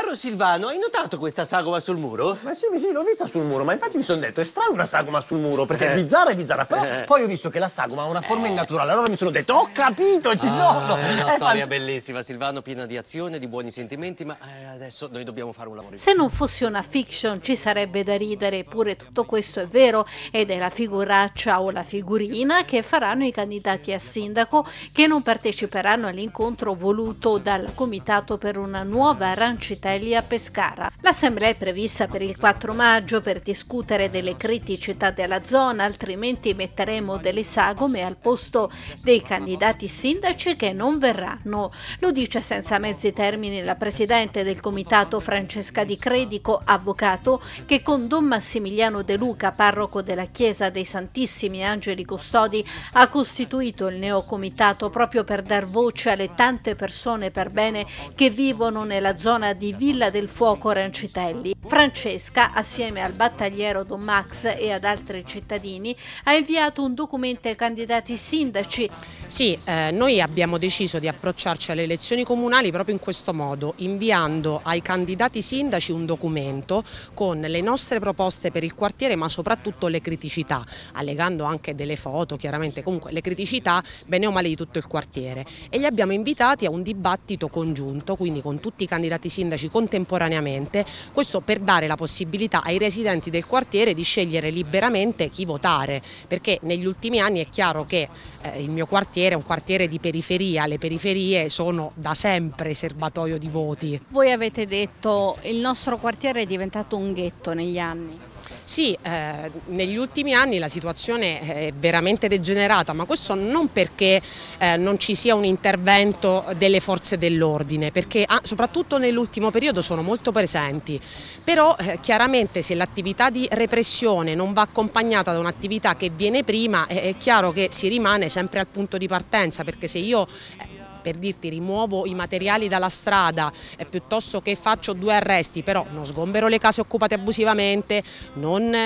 Caro Silvano, hai notato questa sagoma sul muro? Ma sì, l'ho vista sul muro, ma infatti mi sono detto, è strano una sagoma sul muro, perché è bizzarra, però poi ho visto che la sagoma ha una forma innaturale, allora mi sono detto, ho capito, ci sono! È una storia bellissima, Silvano, piena di azione, di buoni sentimenti, ma adesso noi dobbiamo fare un lavoro. Se non fosse una fiction ci sarebbe da ridere, eppure tutto questo è vero ed è la figuraccia o la figurina che faranno i candidati a sindaco che non parteciperanno all'incontro voluto dal Comitato per una nuova Arancitelli a Pescara. L'assemblea è prevista per il 4 maggio per discutere delle criticità della zona, altrimenti metteremo delle sagome al posto dei candidati sindaci che non verranno. Lo dice senza mezzi termini la presidente del comitato Francesca Di Credico, avvocato, che con Don Massimiliano De Luca, parroco della chiesa dei Santissimi Angeli Custodi, ha costituito il neocomitato proprio per dar voce alle tante persone per bene che vivono nella zona di Villa del Fuoco Arancitelli. Francesca, assieme al battagliero Don Max e ad altri cittadini, ha inviato un documento ai candidati sindaci. Sì, noi abbiamo deciso di approcciarci alle elezioni comunali proprio in questo modo, inviando ai candidati sindaci un documento con le nostre proposte per il quartiere, ma soprattutto le criticità, allegando anche delle foto, chiaramente comunque le criticità bene o male di tutto il quartiere, e li abbiamo invitati a un dibattito congiunto, quindi con tutti i candidati sindaci contemporaneamente, questo per dare la possibilità ai residenti del quartiere di scegliere liberamente chi votare, perché negli ultimi anni è chiaro che il mio quartiere è un quartiere di periferia, le periferie sono da sempre serbatoio di voti. Voi avete detto il nostro quartiere è diventato un ghetto negli anni. Sì, negli ultimi anni la situazione è veramente degenerata, ma questo non perché non ci sia un intervento delle forze dell'ordine, perché soprattutto nell'ultimo periodo sono molto presenti, però chiaramente se l'attività di repressione non va accompagnata da un'attività che viene prima, è chiaro che si rimane sempre al punto di partenza, perché se io per dirti rimuovo i materiali dalla strada piuttosto che faccio 2 arresti, però non sgombero le case occupate abusivamente, non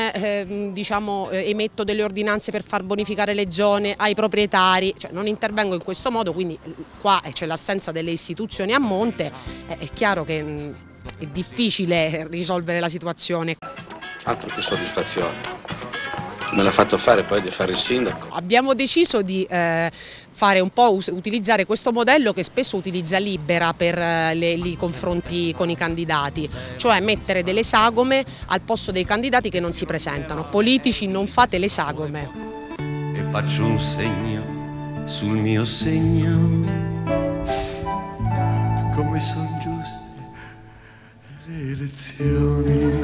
emetto delle ordinanze per far bonificare le zone ai proprietari, cioè non intervengo in questo modo, quindi qua c'è l'assenza delle istituzioni a monte, è chiaro che è difficile risolvere la situazione. Altro che soddisfazione. Me l'ha fatto fare poi di fare il sindaco. Abbiamo deciso di fare un po' utilizzare questo modello che spesso utilizza Libera per i confronti con i candidati, cioè mettere delle sagome al posto dei candidati che non si presentano. Politici, non fate le sagome. E faccio un segno sul mio segno, come son giuste le elezioni.